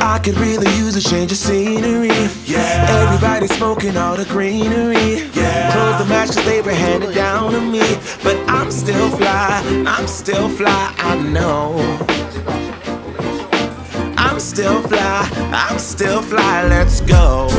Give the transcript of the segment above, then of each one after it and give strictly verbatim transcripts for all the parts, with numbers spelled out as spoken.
I could really use a change of scenery. Yeah. Everybody smoking all the greenery. Yeah. Close the match cause they were handed down to me. But I'm still fly, I'm still fly, I know. I'm still fly, I'm still fly, let's go.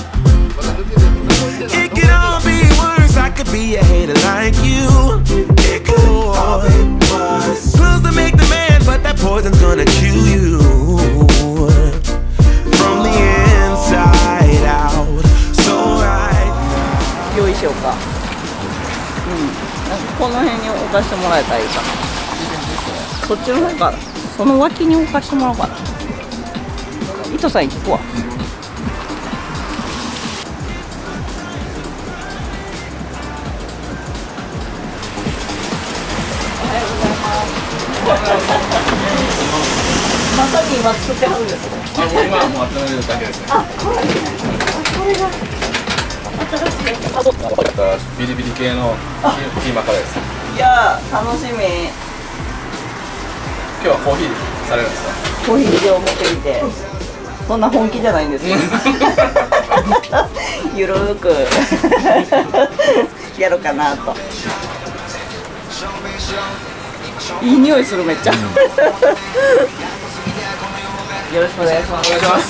It could all be worse, I could be a hater like you. It could all be worse. Pills to make the man, but that poison's gonna kill you. From the inside out, so right. 用意しようか。うん。この辺に置かしてもらえたらいいかな。そっちの方か、その脇に置かしてもらおうかな。糸さん行くわ。まさに今作ってはるんですね。 あ、もう今はもう温めるだけですね。 あ、これ、これが新しい。あ、どう？ ビリビリ系のキーマカレーです。 いやー、楽しみ。 今日はコーヒーされるんですか？ コーヒーを持ってきて。そんな本気じゃないんですよ。ゆるーくやろうかなと。いい匂いするめっちゃ。よろしくお願いします。お願いします。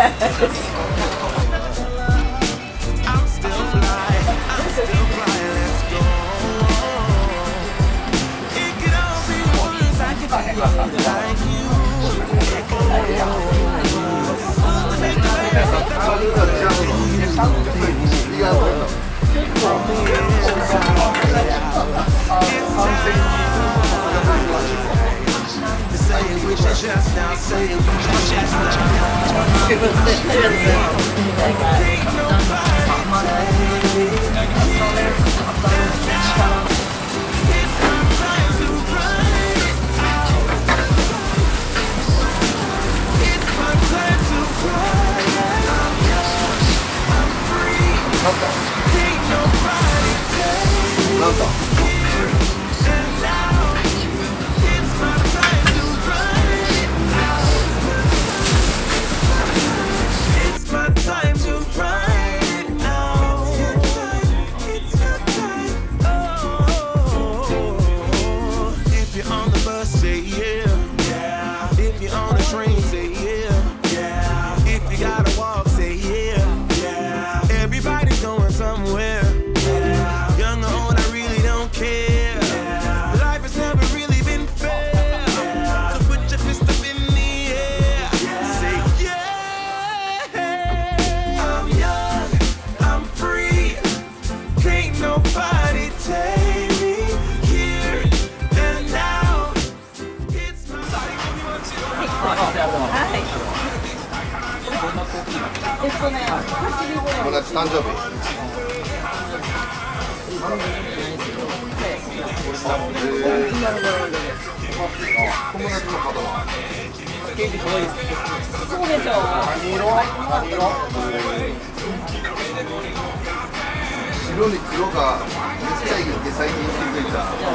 友達誕生日。 そうでしょう。 何色？何色？白に黒がめっちゃいいって最近気づいた。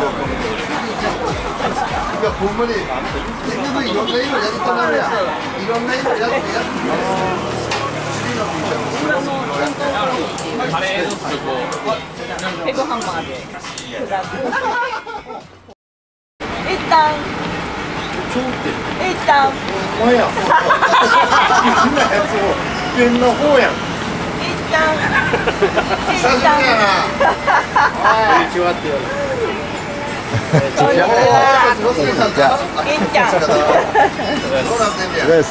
いやほんまに結局いろんな色やるとなるやん。いろんな色やってやって。 カレーのスープをペグハンマーで砕く。一旦一旦お前やん。変なやつを変な方やん。 一旦一旦やな。こんにちはって言われる。 こんにちは。いっちゃん。 どうなってんねや。です。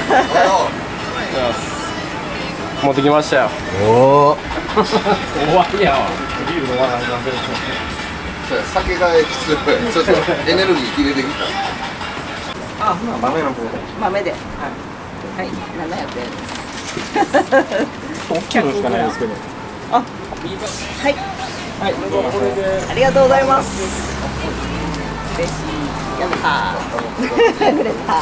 持ってきましたよ。おお。終わりやわ。ビール飲まないなんで。酒がきつい。ちょっとエネルギー切れてきた。あ、豆の方で。 豆で。はい。はい。ななひゃくえんです。 大きいのしかないですけど。 あ、はい。 はい。これで。 ありがとうございます。嬉しい。やったー。くれた。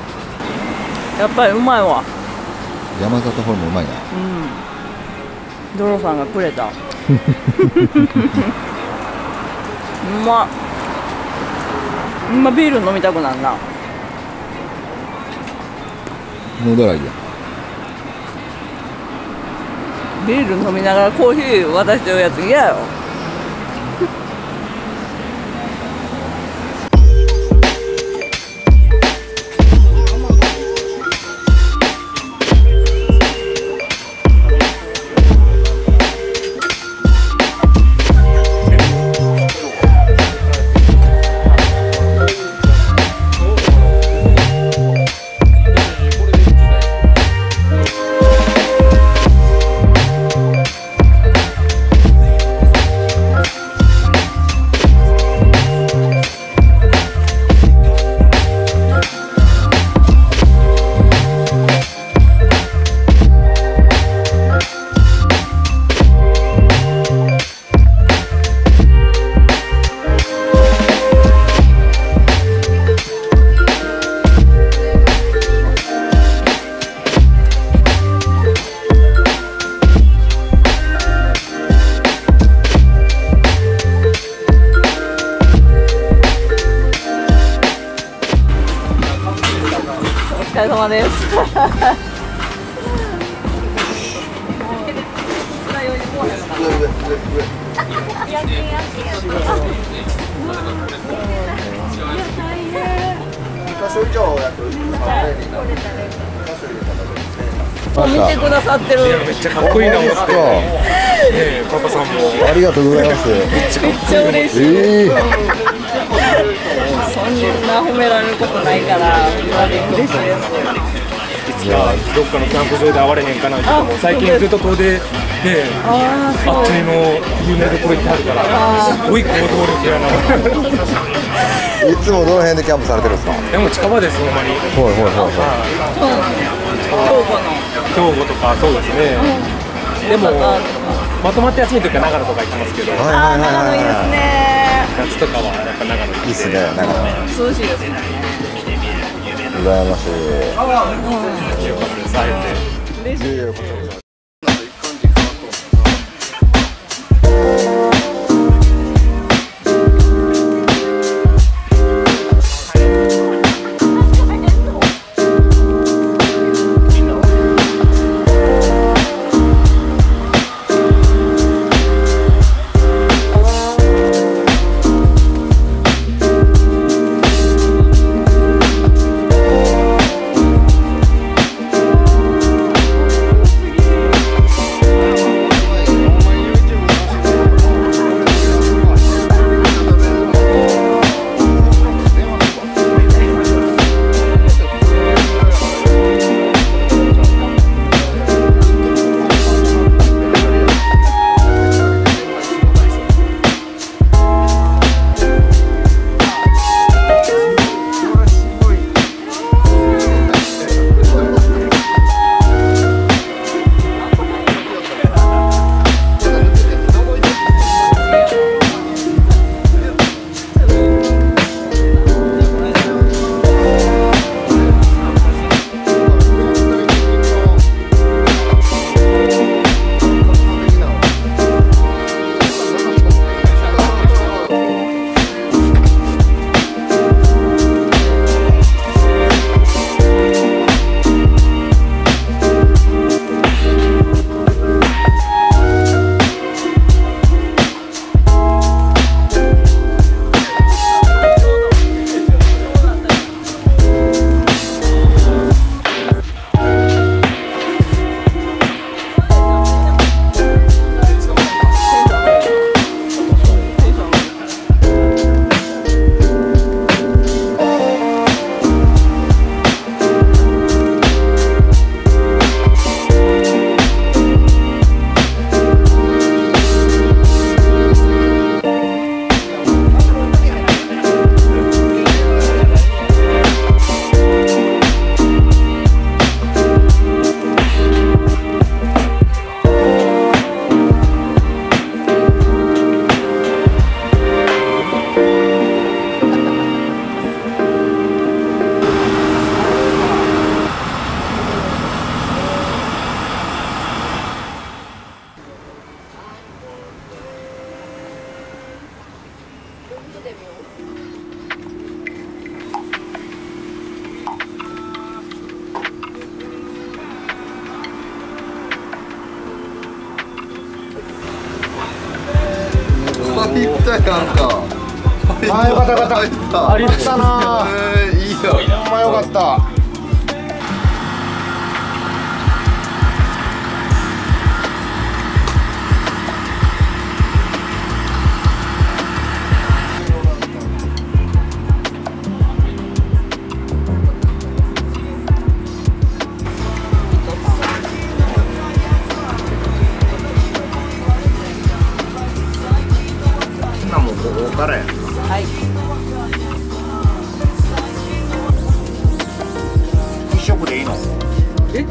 やっぱりうまいわ。 山里ホルモンうまいな。 うん。 ゾロさんがくれた。うまっ。今ビール飲みたくなるな。 もうだらいや。 ビール飲みながらコーヒー渡してるやつ嫌やろ。お疲れ様です。見てくださってる。 めっちゃかっこいいな。 ですか。 えパパさんもありがとうございます。 めっちゃ嬉しい。 ええ。 そんな褒められることないから嬉しいです。 いつかどっかのキャンプ場で会われへんかなって言っても最近ずっと遠出でああっちの有名どころ行ってはるからすごい行動力やな。 いつもどの辺でキャンプされてるんですか。 でも近場ですほんまに。 ほいほいほいほい。 兵庫の兵庫とかそうですね。でもまとまって休みの時は長野とか行きますけど、 はいはいあーはい長野いいですはね。 夏とかはやっぱ長野にい。いいっすね。なんか涼しいですね。 羨ましい。 よかったです。会えて。 嬉しい。 いやいやこちらこそ。 すぎ入ったやんか。 あ、よかったよかった。ありったな。 えー、いいよ。 ほんまよかった。 もうここからや。 はい。 一色でいいの？ え？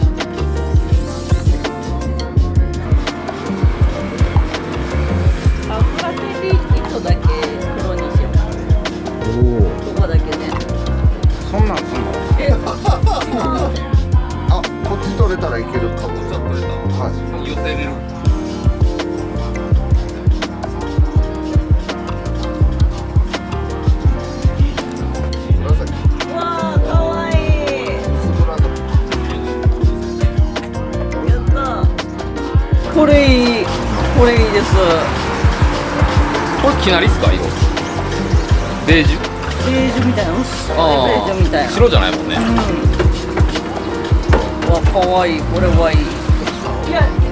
油手で糸だけ黒にしよう。おお。ここだけね。 そんなんすんの？ え？ あ、こっち取れたらいけるかも。こっちは取れた。はい。寄せれる。 これいい、これいいです。 これきなりっすか色？ベージュ？ ベージュみたいな、薄いベージュみたいな。 白じゃないもんね。 うん、うわ、可愛い、これはいい。いや。